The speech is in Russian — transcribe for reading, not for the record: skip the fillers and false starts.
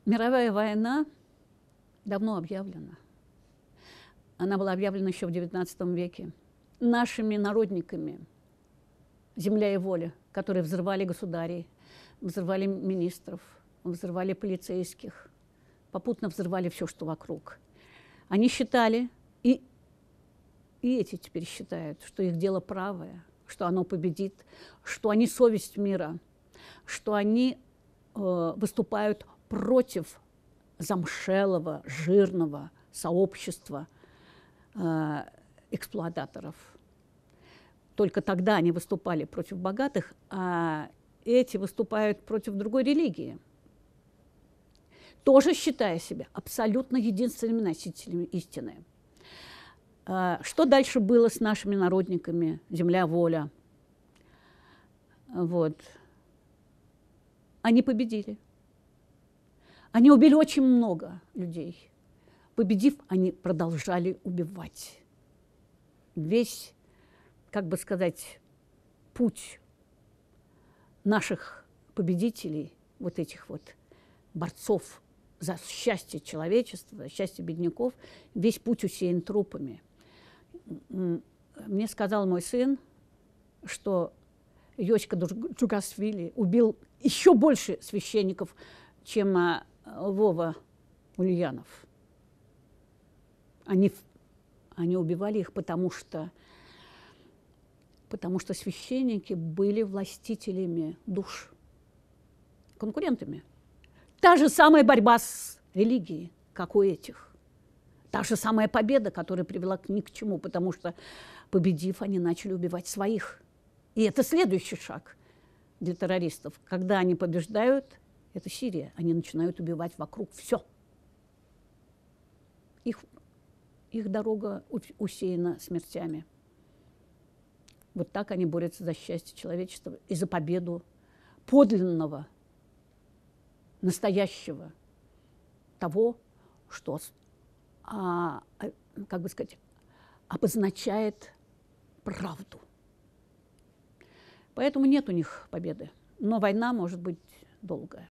Мировая война давно объявлена. Она была объявлена еще в XIX веке нашими народниками «Земля и воля», которые взрывали государей, взрывали министров, взрывали полицейских, попутно взрывали все, что вокруг. Они считали, и эти теперь считают, что их дело правое, что оно победит, что они совесть мира, что они выступают против замшелого, жирного сообщества эксплуататоров. Только тогда они выступали против богатых, а эти выступают против другой религии, тоже считая себя абсолютно единственными носителями истины. Что дальше было с нашими народниками «Земля, воля»? Вот. Они победили. Они убили очень много людей. Победив, они продолжали убивать. Весь, как бы сказать, путь наших победителей, вот этих вот борцов за счастье человечества, за счастье бедняков, весь путь усеян трупами. Мне сказал мой сын, что Йоська Джугашвили убил еще больше священников, чем Вова Ульянов. Они убивали их, потому что священники были властителями душ, конкурентами. Та же самая борьба с религией, как у этих. Та же самая победа, которая привела ни к чему, потому что, победив, они начали убивать своих. И это следующий шаг для террористов. Когда они побеждают, это Сирия, они начинают убивать вокруг все. Их дорога усеяна смертями. Вот так они борются за счастье человечества и за победу подлинного, настоящего, того, что, как бы сказать, обозначает правду. Поэтому нет у них победы. Но война может быть долгая.